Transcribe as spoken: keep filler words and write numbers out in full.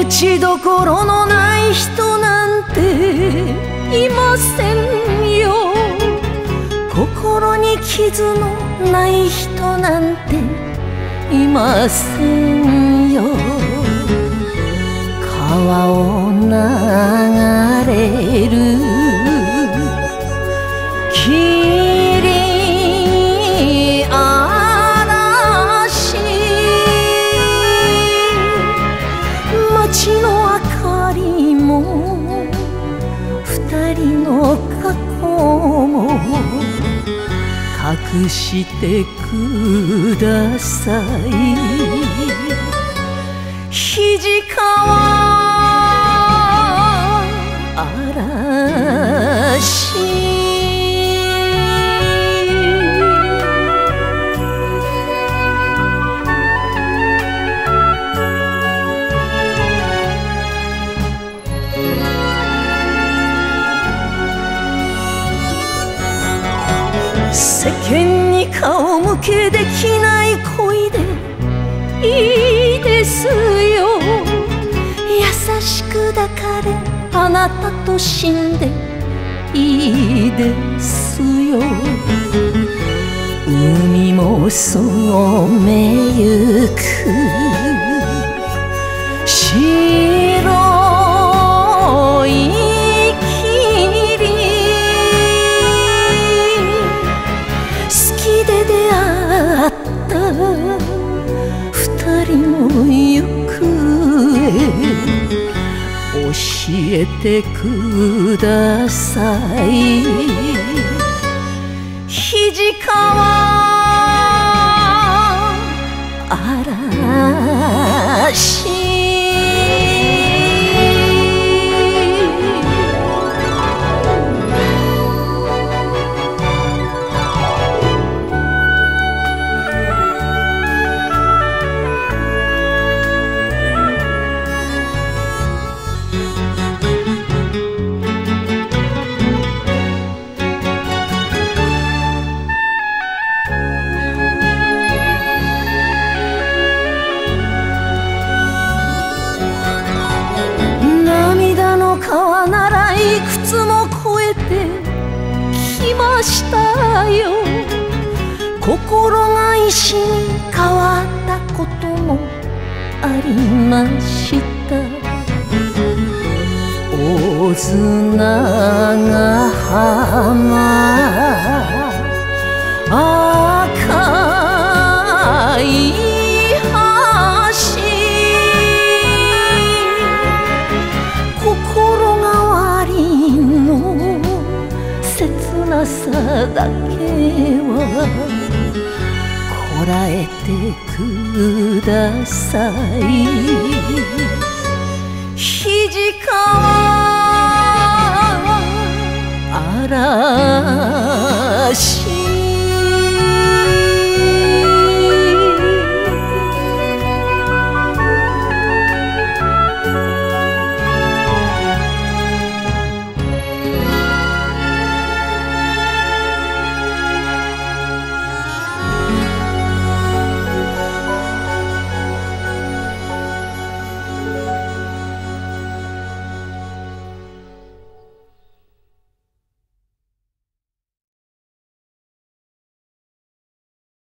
打ちどころのない人なんていませんよ。心に傷のない人なんていませんよ。川を流れる霧嵐、街の明かりも二人の過去も隠してください。肱川嵐。世間に顔向けできない恋でいいですよ。優しく抱かれあなたと死んでいいですよ。海も染めゆく白い二人の行方教えてください。肱川嵐。川ならいくつも越えてきましたよ。心が石に変わったこともありました。大砂が浜赤いさだけはこらえてください。肱川嵐。